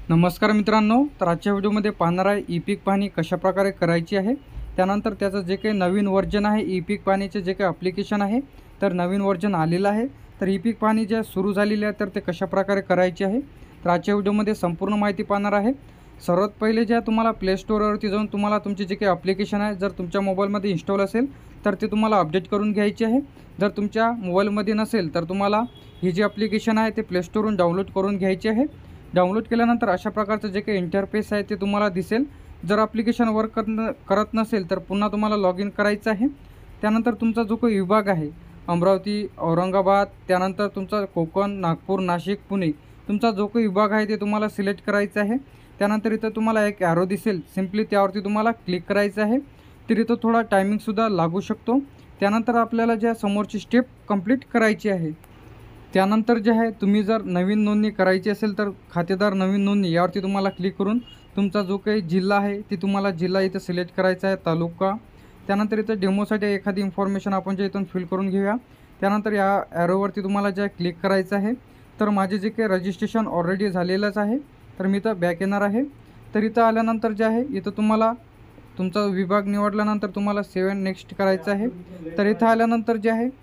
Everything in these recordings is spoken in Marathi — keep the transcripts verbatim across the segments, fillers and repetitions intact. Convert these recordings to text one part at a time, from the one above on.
नमस्कार मित्रांनो, तर आजच्या व्हिडिओमध्ये पाहणार आहे ई पीक पाहणी कशाप्रकारे करायची आहे। त्यानंतर त्याचं जे काही नवीन वर्जन आहे ई पीक पाहणीचे जे काही ॲप्लिकेशन आहे तर नवीन वर्जन आलेलं आहे। तर ई पीक पाहणी जे सुरू झालेली आहे तर ते कशाप्रकारे करायची आहे तर आजच्या व्हिडिओमध्ये संपूर्ण माहिती पाहणार आहे। सर्वात पहिले जे तुम्हाला प्ले स्टोअरवरती जाऊन तुम्हाला तुमचे जे काही ॲप्लिकेशन आहे जर तुमच्या मोबाईलमध्ये इन्स्टॉल असेल तर ते तुम्हाला अपडेट करून घ्यायचे आहे। जर तुमच्या मोबाईलमध्ये नसेल तर तुम्हाला ही जी ॲप्लिकेशन आहे ते प्ले स्टोअरवरून डाउनलोड करून घ्यायचे आहे। डाउनलोड केल्यानंतर अशा प्रकारचं जे काही इंटरफेस आहे ते तुम्हाला दिसेल। जर ॲप्लिकेशन वर्क करन करत नसेल तर पुन्हा तुम्हाला लॉग इन करायचं आहे। त्यानंतर तुमचा जो काही विभाग आहे अमरावती, औरंगाबाद, त्यानंतर तुमचा कोकण, नागपूर, नाशिक, पुणे तुमचा जो काही विभाग आहे ते तुम्हाला सिलेक्ट करायचा आहे। त्यानंतर इथं तुम्हाला एक ॲरो दिसेल, सिम्पली त्यावरती तुम्हाला क्लिक करायचं आहे। तर इथं थोडा टायमिंगसुद्धा लागू शकतो। त्यानंतर आपल्याला ज्या समोरची स्टेप कंप्लीट करायची आहे। त्यानंतर जे आहे तुम्ही जर नवीन नोंदणी करायची असेल तर खातेदार नवीन नोंदणी यावरती तुम्हाला क्लिक करून तुमचा जो काही जिल्हा आहे ती तुम्हाला जिल्हा इथं सिलेक्ट करायचा आहे, तालुका। त्यानंतर इथं डेमोसाठी एखादी इन्फॉर्मेशन आपण जे इथून फिल करून घेऊया। त्यानंतर या ॲरोवरती तुम्हाला जे क्लिक करायचं आहे। तर माझे जे काही रजिस्ट्रेशन ऑलरेडी झालेलंच आहे तर मी इथं बॅक येणार आहे। तर इथं आल्यानंतर जे आहे इथं तुम्हाला तुमचा विभाग निवडल्यानंतर तुम्हाला सेवन नेक्स्ट करायचं आहे। तर इथं आल्यानंतर जे आहे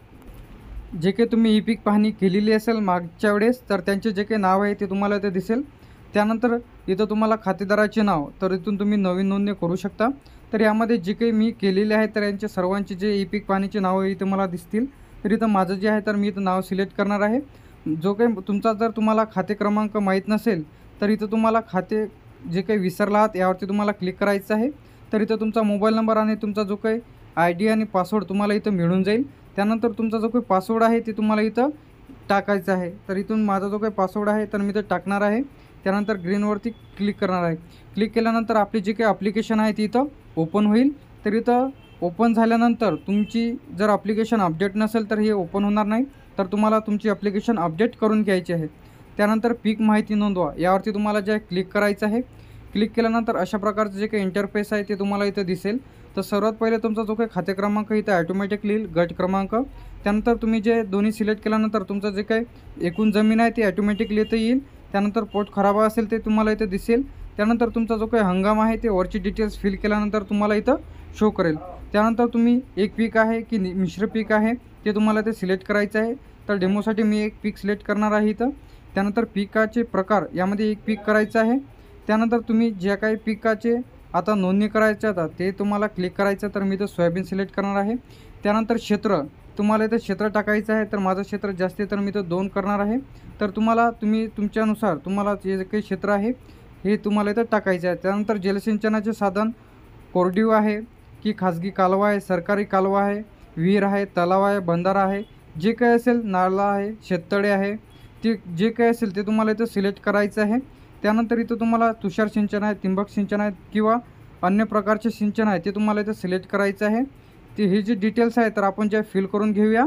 जे काही तुम्ही ई पीक पाहणी केलेली असेल मागच्या वेळेस तर त्यांचे जे काही नाव आहे ते तुम्हाला इथे दिसेल। त्यानंतर इथं तुम्हाला खातेदाराचे नाव, तर इथून तुम्ही नवीन नोंदणी करू शकता। तर यामध्ये जे काही मी केलेले आहे तर यांचे सर्वांचे जे ई पीक पाहणीचे नाव इथे मला दिसतील। तर इथं माझं जे आहे तर मी इथं नाव सिलेक्ट करणार आहे। जो काही तुमचा जर तुम्हाला खाते क्रमांक माहीत नसेल तर इथं तुम्हाला खाते जे काही विसरला आहात यावरती तुम्हाला क्लिक करायचं आहे। तर इथं तुमचा मोबाईल नंबर आणि तुमचा जो काही आय डी आणि पासवर्ड तुम्हाला इथं मिळून जाईल। त्यानंतर तुमचा जो काही पासवर्ड आहे ते तुम्हाला इथं टाकायचा आहे। तर इथून माझा जो काही पासवर्ड आहे तर मी इथं टाकणार आहे। त्यानंतर ग्रीनवरती क्लिक करणार आहे। क्लिक केल्यानंतर आपली जी काही ॲप्लिकेशन आहे ती इथं ओपन होईल। तर इथं ओपन झाल्यानंतर तुमची जर ॲप्लिकेशन अपडेट नसेल तर हे ओपन होणार नाही। तर तुम्हाला तुमची ॲप्लिकेशन अपडेट करून घ्यायची आहे। त्यानंतर पीक माहिती नोंदवा यावरती तुम्हाला जे क्लिक करायचं आहे। क्लिक केल्यानंतर अशा प्रकारचं जे काही इंटरफेस आहे ते तुम्हाला इथं दिसेल। तर सर्वात पहिले तुमचा जो काही खाते क्रमांक इथं ॲटोमॅटिक येईल, गट क्रमांक। त्यानंतर तुम्ही जे दोन्ही सिलेक्ट केल्यानंतर तुमचं जे काही एकूण जमीन आहे ती ॲटोमॅटिकली इथं येईल। त्यानंतर पोट खराब असेल ते तुम्हाला इथं दिसेल। त्यानंतर तुमचा जो काही हंगाम आहे ते वरची डिटेल्स फिल केल्यानंतर तुम्हाला इथं शो करेल। त्यानंतर तुम्ही एक पीक आहे की मिश्र पीक आहे ते तुम्हाला ते सिलेक्ट करायचं आहे। तर डेमोसाठी मी एक पीक सिलेक्ट करणार आहे इथं। त्यानंतर पिकाचे प्रकार यामध्ये एक पीक करायचं आहे। त्यानंतर तुम्ही ज्या काही पिकाचे आता नोंदणी करायच्या आता ते तुम्हाला क्लिक करायचं, तर मी इथं सोयाबीन सिलेक्ट करणार आहे। त्यानंतर क्षेत्र तुम्हाला इथं क्षेत्र टाकायचं आहे। तर माझं क्षेत्र जास्त आहे तर मी इथं दोन करणार आहे। तर तुम्हाला तुम्ही तुमच्यानुसार तुम्हाला जे काही क्षेत्र आहे हे तुम्हाला इथं टाकायचं आहे। त्यानंतर जलसिंचनाचे साधन कोरडीव आहे की खाजगी कालवा आहे, सरकारी कालवा आहे, विहीर आहे, तलाव आहे, बंधारा आहे, जे काही असेल, नाला आहे, शेततळे आहे, ते जे काही असेल ते तुम्हाला इथं सिलेक्ट करायचं आहे। त्यानंतर इथं तुम्हाला तुषार सिंचन आहे, ठिबक सिंचन आहे किंवा अन्य प्रकारचे सिंचन आहे ते तुम्हाला इथं सिलेक्ट करायचं आहे। ते हे जे डिटेल्स आहे तर आपण जे फिल करून घेऊया।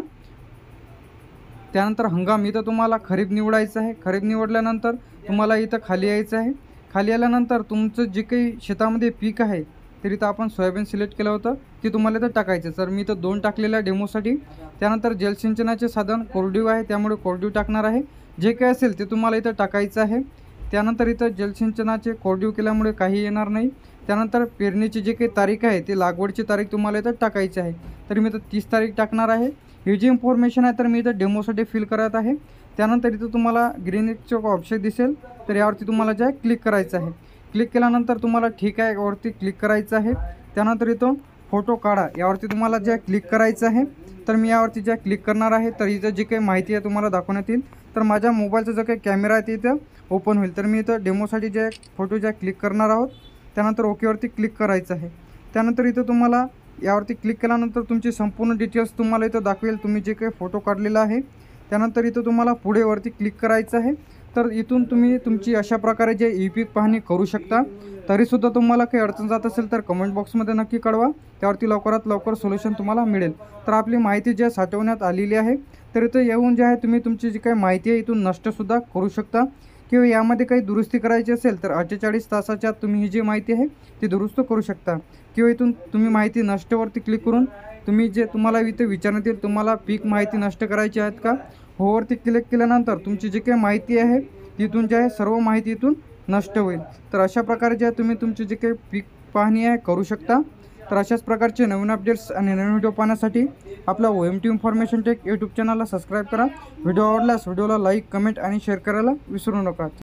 त्यानंतर हंगाम इथं तुम्हाला खरीप निवडायचं आहे। खरीप निवडल्यानंतर तुम्हाला इथं खाली यायचं आहे। खाली आल्यानंतर तुमचं जे काही शेतामध्ये पीक आहे तर इथं आपण सोयाबीन सिलेक्ट केलं होतं ते तुम्हाला इथं टाकायचं। तर मी इथं दोन टाकलेलं आहे डेमोसाठी। त्यानंतर जलसिंचनाचे साधन कोरडीव आहे त्यामुळे कोरडीव टाकणार आहे। जे काही असेल ते तुम्हाला इथं टाकायचं आहे। त्यानंतर इथं जलसिंचनाचे कोरडीव केल्यामुळे काही येणार नाही। त्यानंतर पेरणीची जी काही तारीख आहे ती लागवडची तारीख तुम्हाला इथं टाकायची आहे। तर मी इथं तीस तारीख टाकणार आहे। ही जी इन्फॉर्मेशन आहे तर मी इथं डेमोसाठी फिल करत आहे। त्यानंतर इथं तुम्हाला ग्रीनचं ऑप्शन दिसेल तर यावरती तुम्हाला जे आहे क्लिक करायचं आहे। क्लिक केल्यानंतर तुम्हाला ठीक आहे यावरती क्लिक करायचं आहे। त्यानंतर इथं फोटो काढा यावरती तुम्हाला जे क्लिक करायचं आहे। तर मी यावरती जे क्लिक करणार आहे। तर इथं जी काही माहिती आहे तुम्हाला दाखवण्यात येईल। तर माझ्या मोबाईलचा जो काही कॅमेरा आहे ते इथं ओपन होईल। तर मी इथं डेमोसाठी जे फोटो जे क्लिक करणार आहोत। त्यानंतर ओकेवरती क्लिक करायचं आहे। त्यानंतर इथं तुम्हाला यावरती क्लिक केल्यानंतर तुमची संपूर्ण डिटेल्स तुम्हाला इथं दाखवेल, तुम्ही जे काही फोटो काढलेला आहे। त्यानंतर इथं तुम्हाला पुढेवरती क्लिक करायचं आहे। तर इथून तुम्ही तुमची अशा प्रकारे जे ई पीक पाहणी करू शकता। तरीसुद्धा तुम्हाला काही अडचण जात असेल तर कमेंट बॉक्समध्ये नक्की कळवा, त्यावरती लवकरात लवकर सोल्युशन तुम्हाला मिळेल। तर आपली माहिती जे साठवण्यात आलेली आहे तर इथं येऊन जे आहे तुम्ही तुमची जी काही माहिती आहे इथून नष्टसुद्धा करू शकता किंवा यामध्ये काही दुरुस्ती करायची असेल तर अठ्ठेचाळीस तासाच्या आत तुम्ही ही जी माहिती आहे ती दुरुस्त करू शकता। किंवा इथून तुम्ही माहिती नष्टवरती क्लिक करून तुम्ही जे तुम्हाला इथे विचारण्यात येईल तुम्हाला पीक माहिती नष्ट करायची आहेत का, होवरती क्लिक केल्यानंतर तुमची जी काही माहिती आहे तिथून जे आहे सर्व माहिती इथून नष्ट होईल। तर अशा प्रकारे जे तुम्ही तुमचे जे काही पीक पाहणी आहे करू शकता। तर अशाच प्रकारचे नवीन अपडेट्स आणि नवीन व्हिडिओ पाहण्यासाठी आपला O M T information tech YouTube चॅनलला सबस्क्राईब करा। व्हिडिओ आवडल्यास व्हिडिओला लाईक, कमेंट आणि शेअर करायला विसरू नका।